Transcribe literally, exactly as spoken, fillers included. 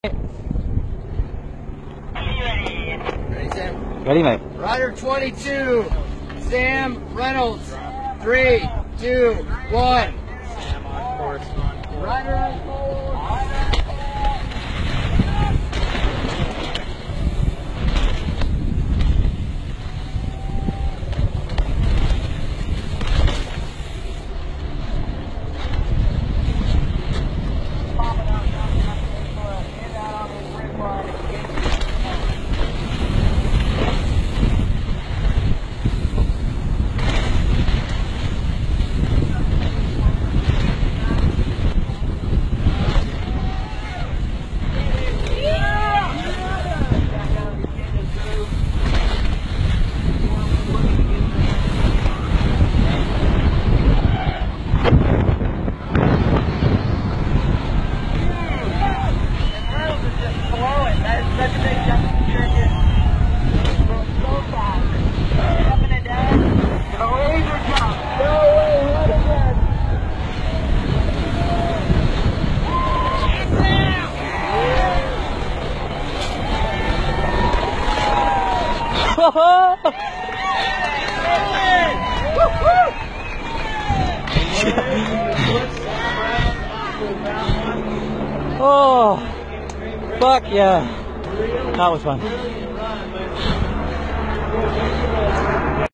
Ready, Sam? Ready, mate. Rider twenty-two, Sam Reynolds. Three, two, one. Sam on course. Rider on course. Oh, fuck yeah. That was fun.